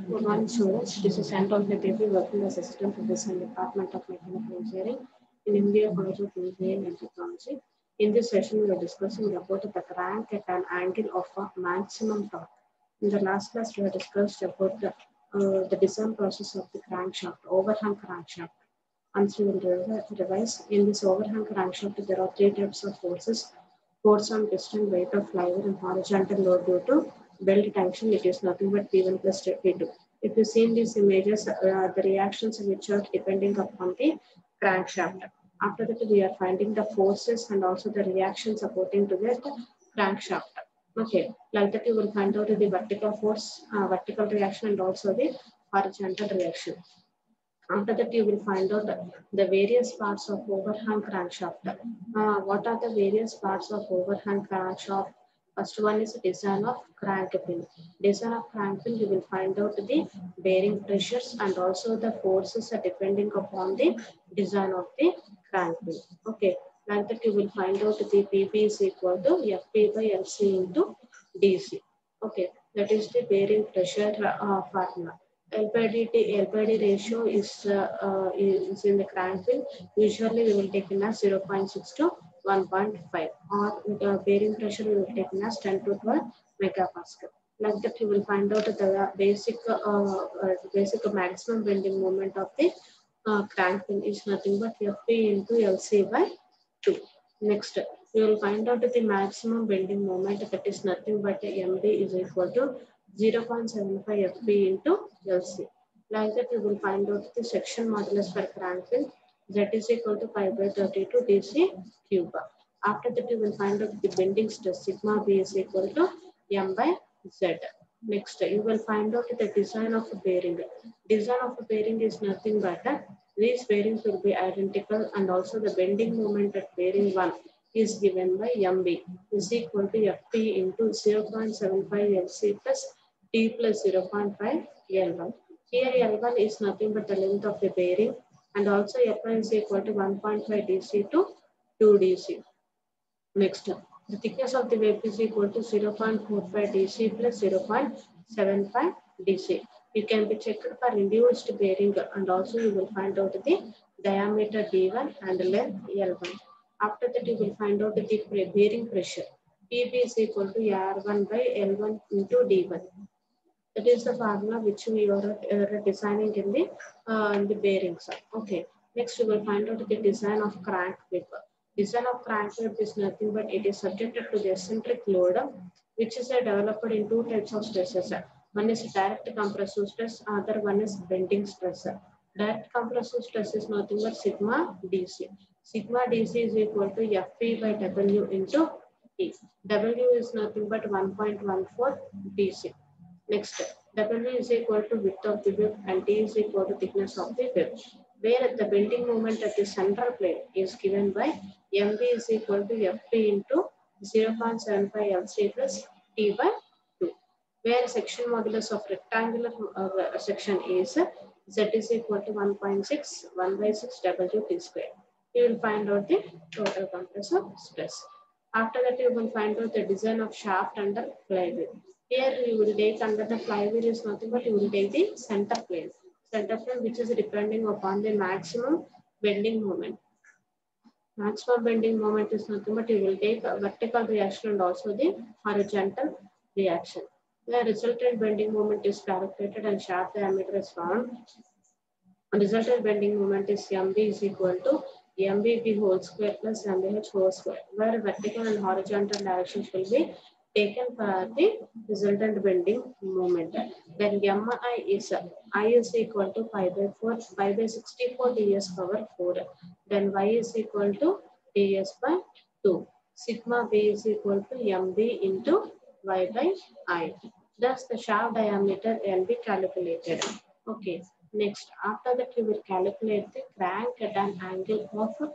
Good morning, students. This is Anton Pepe working as Assistant Professor in the Department of Mechanical Engineering in India College of Engineering and Technology. In this session, we are discussing about the crank at an angle of a maximum torque. In the last class, we have discussed about the design process of the crankshaft, overhang crankshaft. And so we will revise. In this overhang crankshaft, there are three types of forces: force on piston, weight of flywheel, and horizontal load due to belt tension. It is nothing but P1 plus P2. If you see in these images, the reactions which are depending upon the crankshaft. After that, we are finding the forces and also the reactions supporting to the crankshaft. Okay, like that you will find out the vertical force, vertical reaction, and also the horizontal reaction. After that, you will find out the various parts of overhang crankshaft. What are the various parts of overhang crankshaft? First one is design of crank pin. Design of crank pin, you will find out the bearing pressures and also the forces are depending upon the design of the crank pin. Okay, like that you will find out the PP is equal to FP by LC into DC. Okay, that is the bearing pressure formula. LPD ratio is in the crank pin. Usually we will take in as 0.6 to 1.5, or bearing pressure we will take in as 10 to 12 megapascal. Like that, you will find out the basic maximum bending moment of the crank pin is nothing but FP into LC by 2. Next, you will find out the maximum bending moment, that is nothing but MB is equal to 0.75 FP into LC. Like that, you will find out the section modulus for crank pin, Z is equal to pi by 32 DC cube. After that, you will find out the bending stress, sigma B is equal to M by Z. Next, you will find out the design of a bearing. Design of a bearing is nothing but these bearings will be identical, and also the bending moment at bearing 1 is given by MB is equal to FP into 0.75 LC plus T plus 0.5 L1. Here L1 is nothing but the length of the bearing, and also F1 is equal to 1.5 DC to 2 DC. Next, the thickness of the web is equal to 0.45 DC plus 0.75 DC. It can be checked for reduced bearing, and also you will find out the diameter D1 and length L1. After that, you will find out the bearing pressure. PB is equal to R1 by L1 into D1. That is the formula which we are designing in the bearings. Okay. Next, we will find out the design of crank whip. Design of crank whip is nothing but it is subjected to the eccentric load, which is developed in two types of stresses. One is direct compressive stress, other one is bending stress. Direct compressive stress is nothing but sigma DC. Sigma DC is equal to FP by W into T. W is nothing but 1.14 DC. Next, W is equal to width of the whip and T is equal to thickness of the whip, where the bending moment at the central plane is given by MB is equal to FP into 0.75 LC plus T by 2, where section modulus of rectangular section is Z is equal to 1.6, 1 by 6 WT square. You will find out the total compressive stress. After that, you will find out the design of shaft under flywheel. Here you will take under the flywheel is nothing but you will take the center plane. Center plane which is depending upon the maximum bending moment. Maximum bending moment is nothing but you will take a vertical reaction and also the horizontal reaction. The resultant bending moment is calculated and shaft diameter is found. Resultant bending moment is MB is equal to MBB whole square plus MBH whole square, where vertical and horizontal directions will be taken for the resultant bending moment. Then MI is I is equal to pi by 4, pi by 64 ds power 4. Then Y is equal to ds by 2. Sigma B is equal to MB into Y by I. Thus the shaft diameter can be calculated. Okay. Next, after that you will calculate the crank at an angle of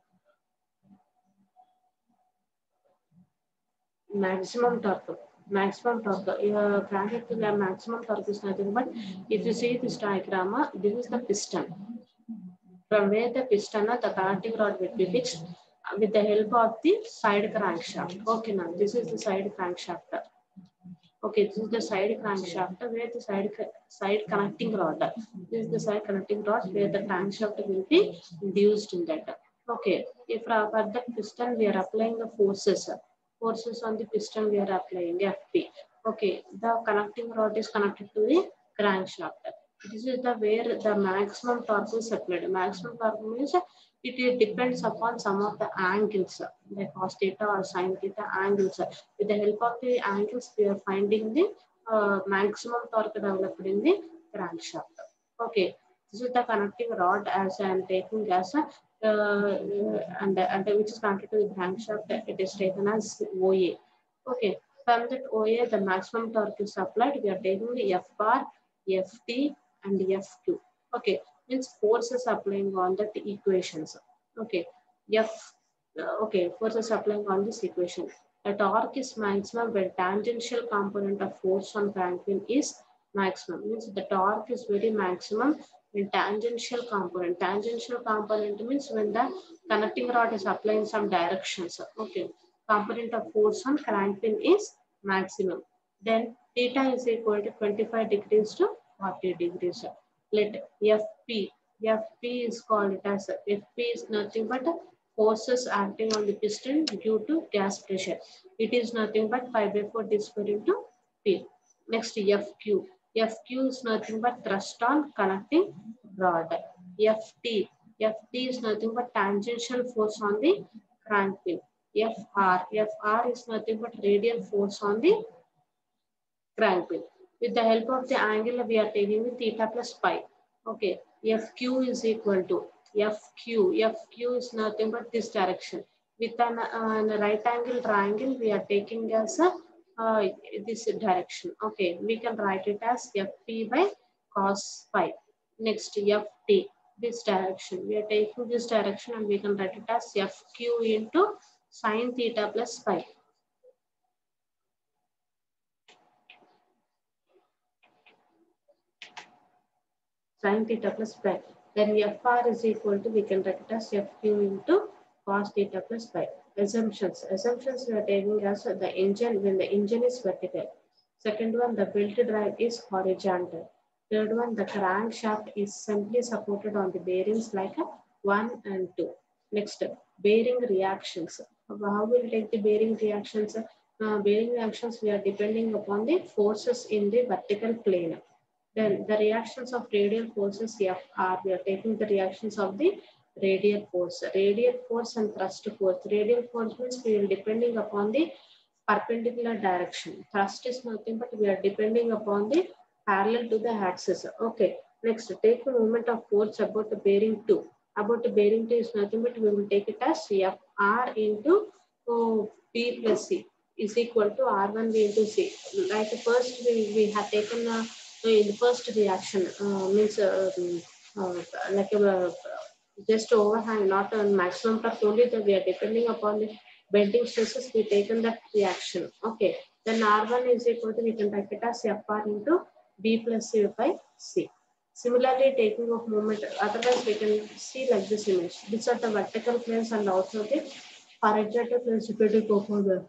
maximum torque. Maximum torque. Your crank at the maximum torque is nothing but if you see this diagram, this is the piston. From where the piston, the connecting rod will be fixed with the help of the side crankshaft. Okay, now this is the side crankshaft. Okay, this is the side crankshaft where the side connecting rod. This is the side connecting rod where the crankshaft will be induced in that. Okay, if for the piston we are applying the forces on the piston we are applying FP. Okay, the connecting rod is connected to the crankshaft. This is the where the maximum torque is applied. Maximum torque means it depends upon some of the angles like cos theta or sin theta angles. With the help of the angles, we are finding the maximum torque developed in the crankshaft. Okay, this is the connecting rod as I am taking as a and which is connected to the crankshaft. It is taken as OA. Okay, from that OA, the maximum torque is applied. We are taking the F bar, FT, and FQ. Okay, means forces applying on that equations. Okay, F. Forces applying on this equation. The torque is maximum when tangential component of force on crank pin is maximum. Means the torque is very maximum when tangential component. Tangential component means when the connecting rod is applying some directions. Okay, component of force on crank pin is maximum. Then theta is equal to 25 degrees to 40 degrees. Let FP. FP is called it as FP is nothing but forces acting on the piston due to gas pressure. It is nothing but pi by 4 d square into P. Next FQ. FQ is nothing but thrust on connecting rod. FT. FT is nothing but tangential force on the crank pin. FR. FR is nothing but radial force on the crank pin. With the help of the angle, we are taking the theta plus pi. Okay, FQ is equal to FQ. FQ is nothing but this direction. With an right angle triangle, we are taking as a this direction. Okay, we can write it as FP by cos pi. Next, FT, this direction. We are taking this direction and we can write it as FQ into sine theta plus pi. Sin theta plus pi. Then FR is equal to, we can write it as FQ into cos theta plus pi. Assumptions. Assumptions we are taking as the engine, when the engine is vertical. Second one, the belt drive is horizontal. Third one, the crankshaft is simply supported on the bearings like a 1 and 2. Next, bearing reactions. How will we take the bearing reactions? Bearing reactions, we are depending upon the forces in the vertical plane. Then the reactions of radial forces Fr, we are taking the reactions of the radial force. Radial force and thrust force. Radial force means we are depending upon the perpendicular direction. Thrust is nothing but we are depending upon the parallel to the axis. Okay. Next, take the moment of force about the bearing 2. About the bearing 2 is nothing but we will take it as Fr into P plus C is equal to R1V into C. Like first we have taken in the first reaction means like just overhang, not on maximum torque only that we are depending upon the bending stresses, we taken that reaction. Okay. Then R1 is equal to, we can write it as Fr into B plus C by C. Similarly, taking of moment, otherwise we can see like this image. These are the vertical planes and also the horizontal planes depending upon the.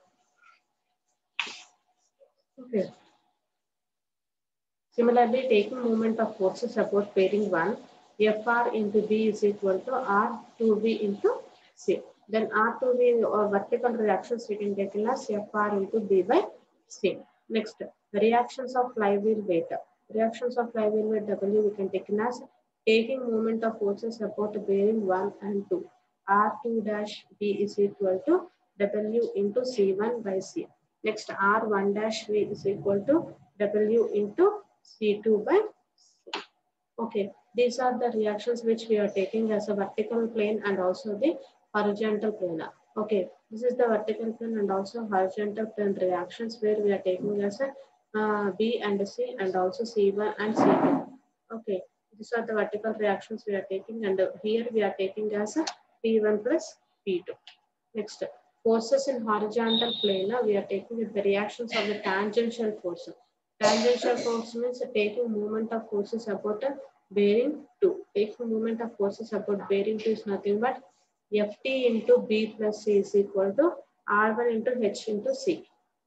Okay. Similarly, taking moment of forces about bearing 1, Fr into B is equal to R2V into C. Then R2V or vertical reactions we can take as Fr into B by C. Next, the reactions of flywheel weight. Reactions of flywheel weight W we can take as taking moment of forces about bearing 1 and 2. R2 dash B is equal to W into C1 by C. Next, R1 dash V is equal to W into C2 by C. Okay, these are the reactions which we are taking as a vertical plane and also the horizontal plane. Okay, this is the vertical plane and also horizontal plane reactions where we are taking as a B and C and also C1 and C2. Okay, these are the vertical reactions we are taking and here we are taking as a P1 plus P2. Next, forces in horizontal plane, we are taking the reactions of the tangential force. Tangential force means taking moment of forces about a bearing 2. Taking moment of forces about bearing 2 is nothing but Ft into B plus C is equal to R1 into H into C.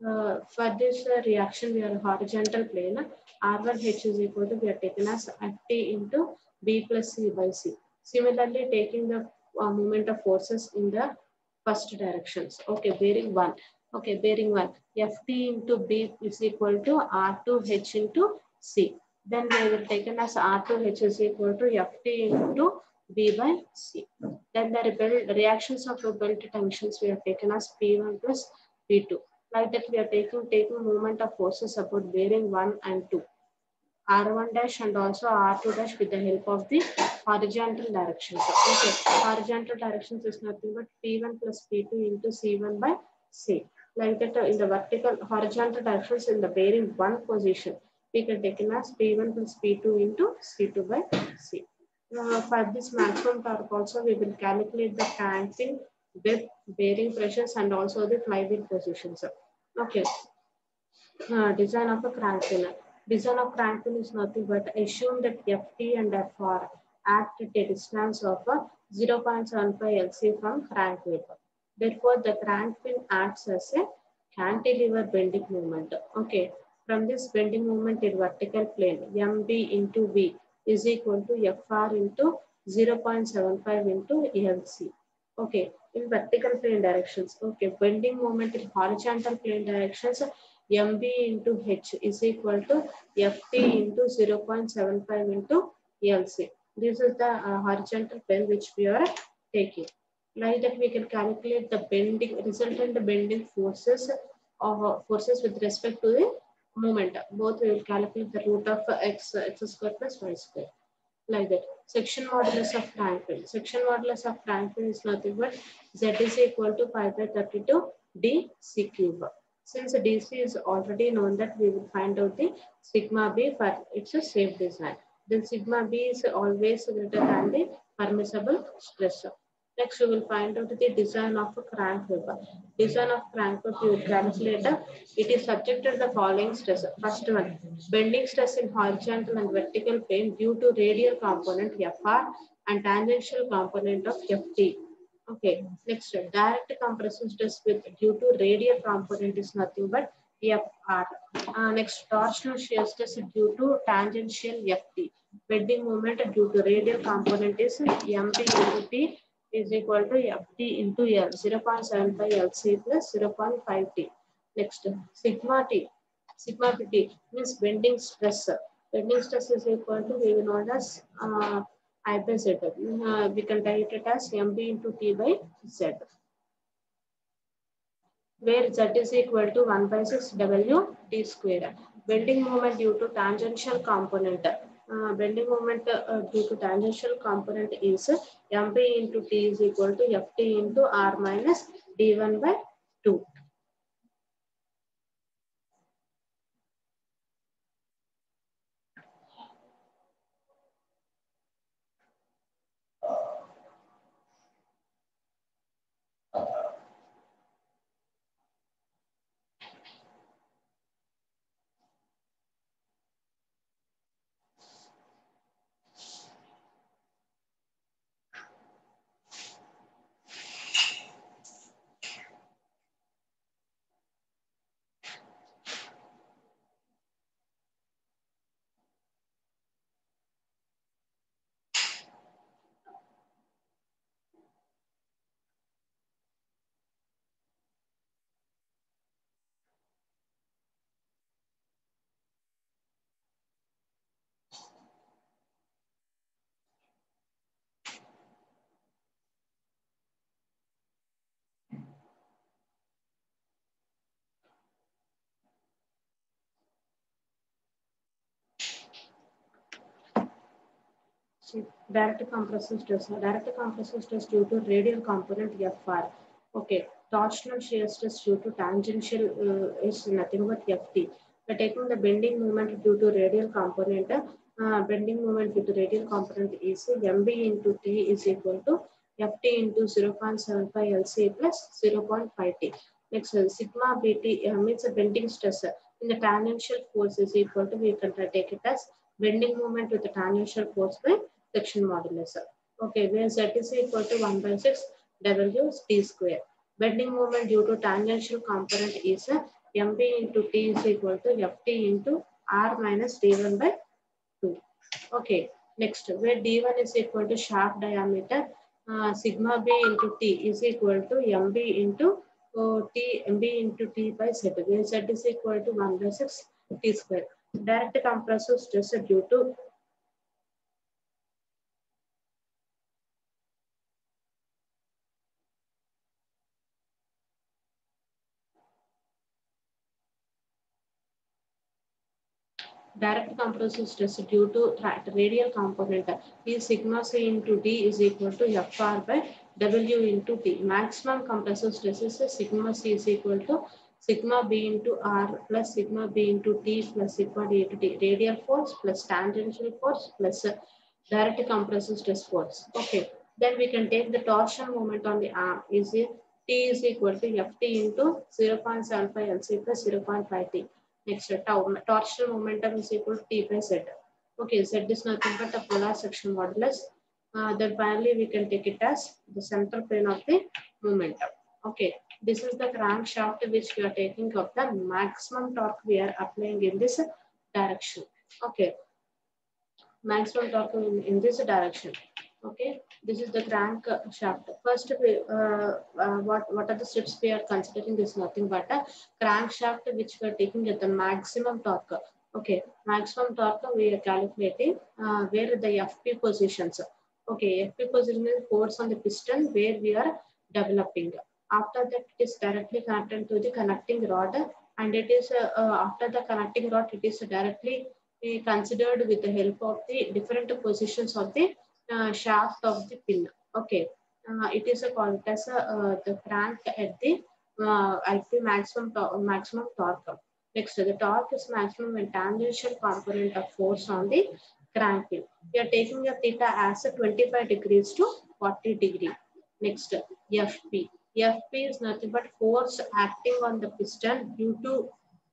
For this reaction, we are horizontal plane. R1H is equal to, we are taken as Ft into B plus C by C. Similarly, taking the moment of forces in the first directions. Okay, bearing 1. Okay, bearing 1. Ft into B is equal to R2H into C. Then we will taken as R2H is equal to Ft into B by C. Then the reactions of repellent tensions we have taken as P1 plus P2. Like that, we are taking moment of forces about bearing 1 and 2. R1 dash and also R2 dash with the help of the horizontal directions. Okay, horizontal directions is nothing but P1 plus P2 into C1 by C. Like that, in the vertical horizontal directions in the bearing 1 position, we can take it as P1 plus P2 into C2 by C. For this maximum torque also, we will calculate the crankpin, depth, bearing pressures and also the flywheel positions. Okay. Design of a crankpin. Design of crankpin is nothing but assume that Ft and Fr act at a distance of 0.75 Lc from crankwheel. Therefore, the crankpin acts as a cantilever bending moment. Okay, from this bending moment in vertical plane, Mb into V is equal to Fr into 0.75 into Lc. Okay, in vertical plane directions. Okay, bending moment in horizontal plane directions. Mb into H is equal to Ft into 0.75 into Lc. This is the horizontal plane which we are taking. Like that, we can calculate the bending resultant bending forces with respect to the moment. Both we will calculate the root of x square plus y square. Like that. Section modulus of crankpin. Section modulus of crankpin is nothing but Z is equal to pi by 32 dc cube. Since DC is already known, that we will find out the sigma B for it's a safe design. Then sigma B is always greater than the permissible stress. Next, we will find out the design of a crank whip. Design of crank whip, you will calculate. It is subjected to the following stress. First one, bending stress in horizontal and vertical plane due to radial component Fr and tangential component of Ft. Okay, next, direct compression stress with due to radial component is nothing but Fr. Next, torsional shear stress due to tangential Ft. Bending moment due to radial component is Mp into T is equal to Ft into L, 0.75 Lc plus 0.5 T. Next, sigma T. Sigma T means bending stress. Bending stress is equal to, we will know as I by Z. We can write it as Mb into T by Z, where Z is equal to 1 by 6 W T square. Bending moment due to tangential component. Bending moment due to tangential component is Mb into T is equal to Ft into R minus D1 by 2. Direct compression stress. Direct compression stress due to radial component Fr. Okay. Torsional shear stress due to tangential is nothing but Ft. We're taking the bending moment due to radial component. Bending moment due to radial component is Mb into T is equal to Ft into 0.75 Lc plus 0.5 T. Next, sigma Bt means a bending stress in the tangential force is equal to, we can take it as bending moment with the tangential force by section modulus. Okay, where Z is equal to 1 by 6 W T square. Bending moment due to tangential component is mb into t is equal to ft into r minus d1 by 2. Okay, next, where d1 is equal to shaft diameter, sigma b into t is equal to mb into mb into t by z, where z is equal to 1 by 6 t square. Direct compressive stress due to direct compressive stress due to radial component is sigma c into d is equal to fr by w into t. Maximum compressive stress is sigma c is equal to sigma b into r plus sigma b into t plus sigma d into t. Radial force plus tangential force plus direct compressive stress force. Okay, then we can take the torsion moment on the arm is t is equal to ft into 0.75 lc plus 0.5 t. Next, torsional momentum is equal to T by Z. Okay, Z is nothing but the polar section modulus. Then finally we can take it as the central plane of the momentum. Okay, this is the crankshaft which we are taking of the maximum torque we are applying in this direction. Okay, maximum torque in this direction. Okay, this is the crank shaft. First, what are the steps we are considering? Is nothing but a crankshaft which we are taking at the maximum torque. Okay, maximum torque we are calculating where the FP positions. Okay, FP position is force on the piston where we are developing. After that, it is directly connected to the connecting rod, and it is after the connecting rod, it is directly considered with the help of the different positions of the shaft of the pin. Okay, it is called as the crank at the maximum torque. Next, the torque is maximum when tangential component of force on the crank pin. We are taking a theta as a 25 degrees to 40 degree. Next, FP. FP is nothing but force acting on the piston due to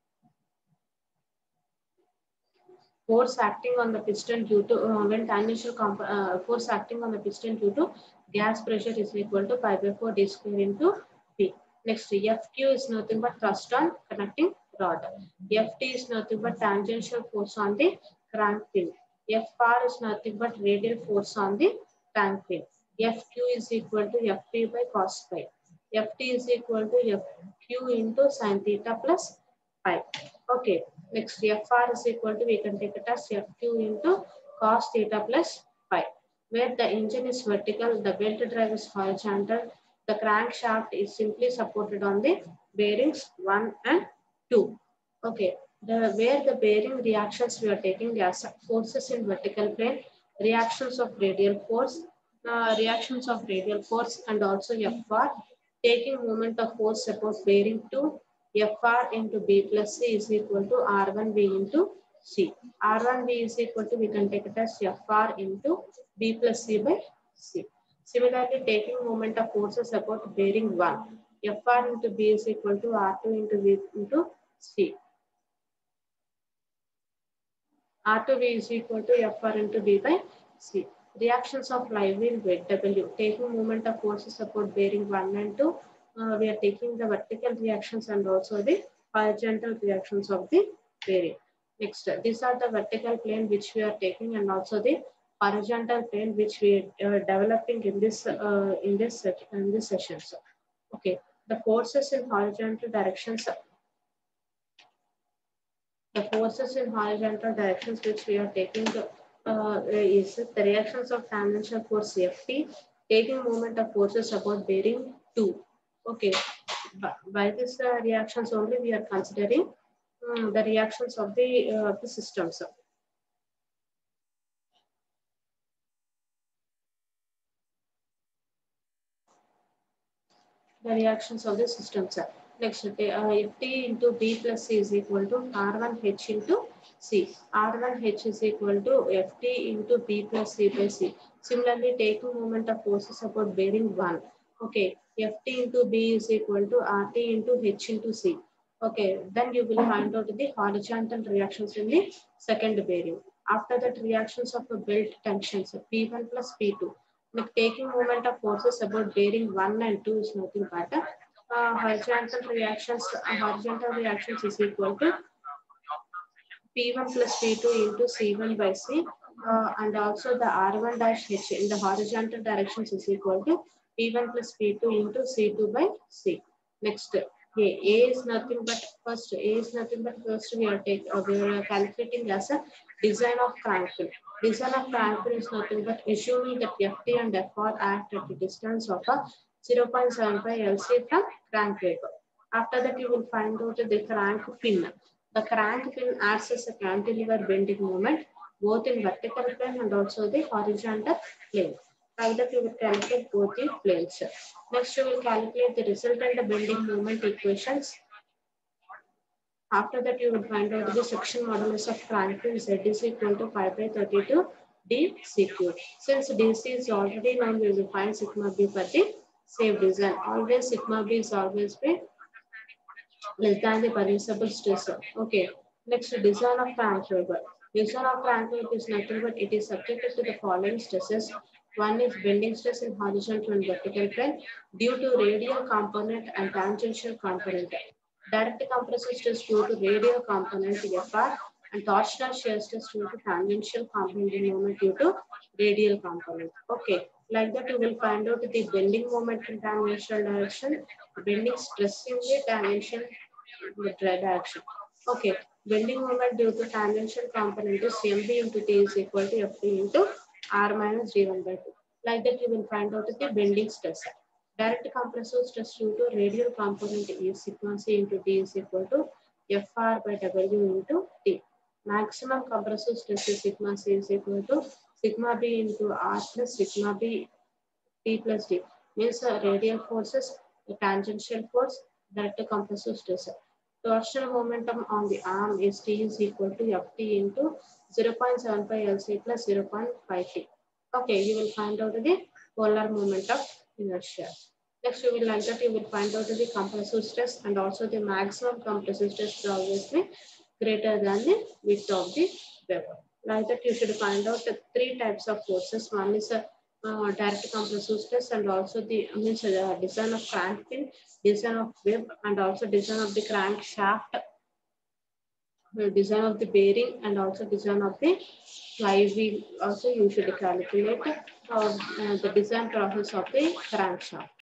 force acting on the piston due to when tangential force acting on the piston due to gas pressure is equal to pi by 4 d square into p. Next, FQ is nothing but thrust on connecting rod. FT is nothing but tangential force on the crank pin. FR is nothing but radial force on the crank pin. FQ is equal to FP by cos pi. FT is equal to FQ into sin theta plus pi. Okay, next FR is equal to, we can take it as FQ into cos theta plus pi. Where the engine is vertical, the belt drive is horizontal, the crankshaft is simply supported on the bearings 1 and 2. Okay, where the bearing reactions we are taking as forces in vertical plane, reactions of radial force and also FR, taking moment of force support bearing to FR into B plus C is equal to R1B into C. R1B is equal to, we can take it as FR into B plus C by C. Similarly, taking moment of forces support bearing 1. FR into B is equal to R2 into B into C. R2B is equal to FR into B by C. Reactions of flywheel weight W. Taking moment of forces support bearing 1 and 2. We are taking the vertical reactions and also the horizontal reactions of the bearing. Next, these are the vertical plane which we are taking and also the horizontal plane which we are developing in this session. So, okay, the forces in horizontal directions. The forces in horizontal directions which we are taking is the reactions of tangential force Ft, taking moment of forces about bearing 2. Okay, by this reactions only we are considering the reactions of the systems. The reactions of the systems. Next, if T into B plus C is equal to R1H into C. R1H is equal to Ft into B plus C by C. Similarly, taking moment of forces about bearing 1. Okay, Ft into B is equal to RT into H into C. Okay, then you will find out the horizontal reactions in the second bearing. After that, reactions of the belt tensions, P1 plus P2. Taking moment of forces about bearing 1 and 2 is nothing but horizontal reactions is equal to P1 plus P2 into C1 by C, and also the R1 dash H in the horizontal directions is equal to P1 plus P2 into C2 by C. Next, A is nothing but first. A is nothing but first we are calculating as a design of crank pin. Design of crank pin is nothing but assuming that FT and FR act at a distance of a 0.75 LC from crank lever. After that, you will find out the crank pin. The crank pin acts as a cantilever bending moment both in vertical plane and also the horizontal plane. Like that, you will calculate both the planes. Next, you will calculate the resultant bending moment equations. After that, you will find out the section modulus of crank pin Z is equal to pi by 32 dCq. Since DC is already known, we will find sigma b for the same reason. Always sigma b is always be less than the permissible stress. Okay. Next, design of cantilever. Design of cantilever is nothing but it is subjected to the following stresses. One is bending stress in horizontal and vertical plane due to radial component and tangential component. Direct compressive stress due to radial component FR and torsional shear stress due to tangential component moment due to radial component. Okay. Like that, you will find out the bending moment in tangential direction, bending stress in the tangential direction. Okay, bending moment due to tangential component is mb into t is equal to ft into r minus d1 by 2. Like that, you will find out the bending stress. Direct compressive stress due to radial component is sigma c into t is equal to fr by w into t. Maximum compressive stress is sigma c is equal to sigma b into r plus sigma b t plus d. Means radial forces, the tangential force, direct compressive stress. Torsional momentum on the arm is T is equal to Ft into 0.75 Lc plus 0.5 T. Okay, you will find out the polar moment of inertia. Next, you will like that you will find out the compressive stress and also the maximum compressive stress will always be greater than the width of the web. Like that, you should find out the three types of forces. One is a direct compressive stress and also the design of crank pin, design of web, and also design of the crankshaft, design of the bearing, and also design of the flywheel. Also, you should calculate the design process of the crankshaft.